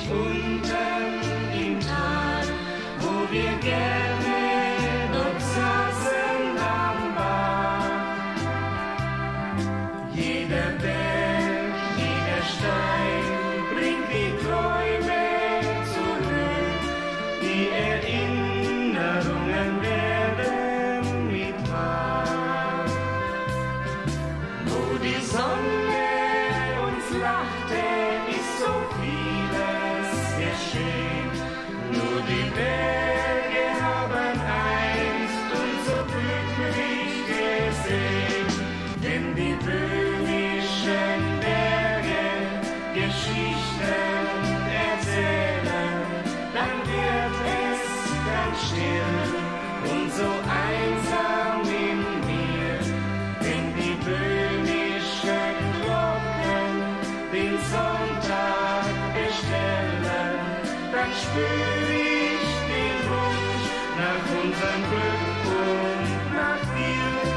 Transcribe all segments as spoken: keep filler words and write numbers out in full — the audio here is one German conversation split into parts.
unten im Tal, wo wir gerne dort saßen am Bach. Jeder Berg, jeder Stein bringt die Träume zurück, die Erinnerungen werden mit Wahr. Wo die Sonne uns lachte, ist so vieles geschehen. Nur die Berge haben einst uns so glücklich gesehen. Denn die böhmischen Berge Geschichten erzählen, dann wird es ganz still und so einsam in mir. Wenn die böhmischen Glocken den Sonntag bestellen, dann spür ich den Wunsch nach unserem Glück und nach dir.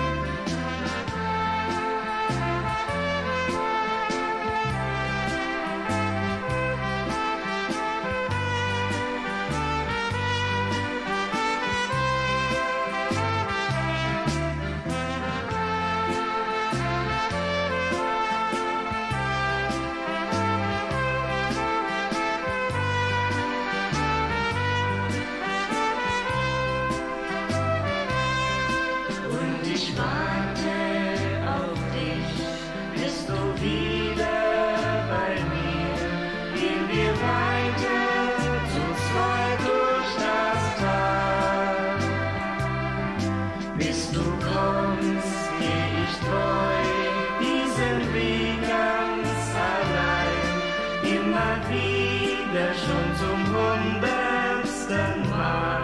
Ich warte auf dich, bist du wieder bei mir? Gehen wir weiter zu zweit durch das Tal. Bis du kommst, geh ich treu diesen Weg ganz allein, immer wieder schon zum hundertsten Mal.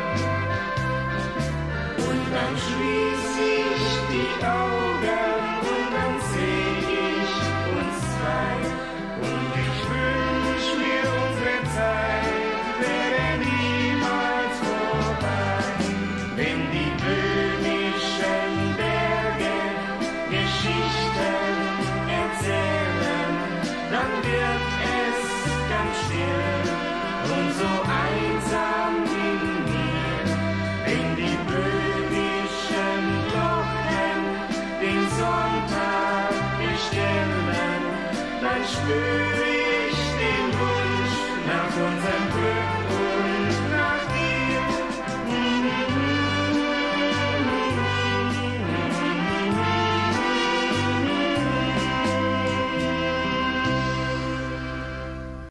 Und dann schließ ich die Augen und dann seh ich uns zwei. Und ich wünsch mir, unsere Zeit wäre niemals vorbei. Wenn die böhmischen Berge Geschichten erzählen, dann wird es ganz still und so einsam in mir. Wenn die böhmischen Glocken den Sonntag bestellen, dann spür ich den Wunsch nach unserem